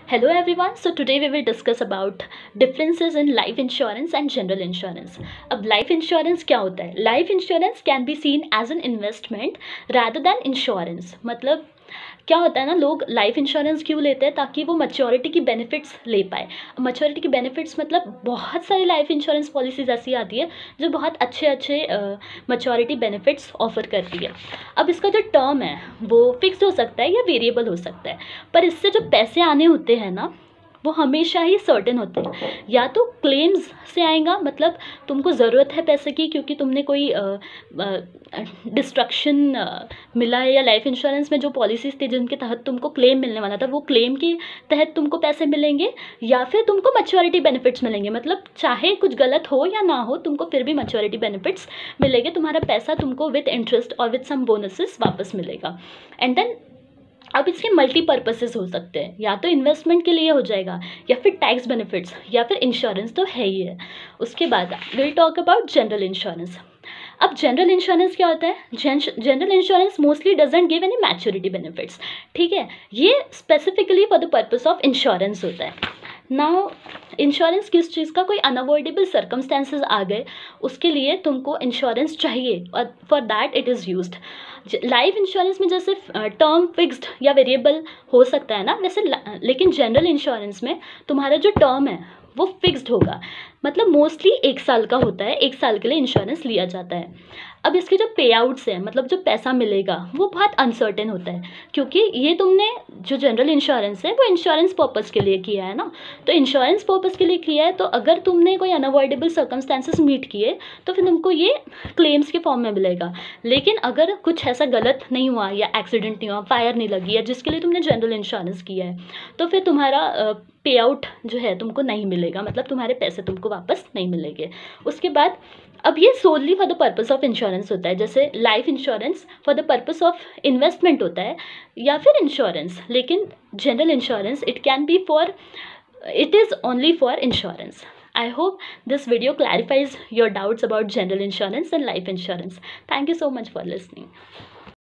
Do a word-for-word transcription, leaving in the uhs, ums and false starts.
Hello everyone. So today we will discuss about differences in life insurance and general insurance. अब life insurance क्या होता है? Life insurance can be seen as an investment rather than insurance. मतलब क्या होता है ना, लोग लाइफ इंश्योरेंस क्यों लेते हैं? ताकि वो मैच्योरिटी की बेनिफिट्स ले पाए। मैच्योरिटी की बेनिफिट्स मतलब बहुत सारी लाइफ इंश्योरेंस पॉलिसीज ऐसी आती है जो बहुत अच्छे अच्छे मैच्योरिटी बेनिफिट्स ऑफर करती है। अब इसका जो टर्म है वो फिक्स्ड हो सकता है या वेरिएबल हो सकता है, पर इससे जो पैसे आने होते हैं ना वो हमेशा ही सर्टेन होते हैं। या तो क्लेम्स से आएगा, मतलब तुमको ज़रूरत है पैसे की क्योंकि तुमने कोई डिस्ट्रक्शन मिला है, या लाइफ इंश्योरेंस में जो पॉलिसीज थी जिनके तहत तुमको क्लेम मिलने वाला था वो क्लेम के तहत तुमको पैसे मिलेंगे, या फिर तुमको मैच्योरिटी बेनिफिट्स मिलेंगे। मतलब चाहे कुछ गलत हो या ना हो तुमको फिर भी मैच्योरिटी बेनिफिट्स मिलेंगे, तुम्हारा पैसा तुमको विद इंटरेस्ट और विद सम बोनसेस वापस मिलेगा। एंड देन अब इसके मल्टीपर्पसेस हो सकते हैं, या तो इन्वेस्टमेंट के लिए हो जाएगा, या फिर टैक्स बेनिफिट्स, या फिर इंश्योरेंस तो है ही है। उसके बाद will talk about general insurance. अब जनरल इंश्योरेंस क्या होता है? General insurance mostly doesn't give any maturity benefits, ठीक है। ये specifically for the purpose of insurance होता है। नाउ इंश्योरेंस किस चीज़ का, कोई अनअवॉइडेबल सर्कमस्टेंसेस आ गए उसके लिए तुमको इंश्योरेंस चाहिए, और for that it is used. Life insurance में जैसे टर्म फिक्स्ड या वेरिएबल हो सकता है ना, वैसे लेकिन जनरल इंश्योरेंस में तुम्हारा जो टर्म है वो फिक्स्ड होगा। मतलब मोस्टली एक साल का होता है, एक साल के लिए इंश्योरेंस लिया जाता है। अब इसके जो पे आउट्स हैं, मतलब जो पैसा मिलेगा वो बहुत अनसर्टेन होता है, क्योंकि ये तुमने जो जनरल इंश्योरेंस है वो इंश्योरेंस पर्पज़ के लिए किया है ना। तो इंश्योरेंस पर्पज़ के लिए किया है, तो अगर तुमने कोई अनअवॉइडेबल सर्कमस्टेंसेस मीट किए तो फिर तुमको ये क्लेम्स के फॉर्म में मिलेगा। लेकिन अगर कुछ ऐसा गलत नहीं हुआ, या एक्सीडेंट नहीं हुआ, फायर नहीं लगी, या जिसके लिए तुमने जनरल इंश्योरेंस किया है, तो फिर तुम्हारा पे आउट जो है तुमको नहीं मिलेगा, मतलब तुम्हारे पैसे तुमको वापस नहीं मिलेंगे। उसके बाद अब ये solely for the purpose of insurance होता है, जैसे life insurance for the purpose of investment होता है या फिर इंश्योरेंस। लेकिन general insurance it can be for, it is only for insurance. I hope this video clarifies your doubts about general insurance and life insurance. Thank you so much for listening.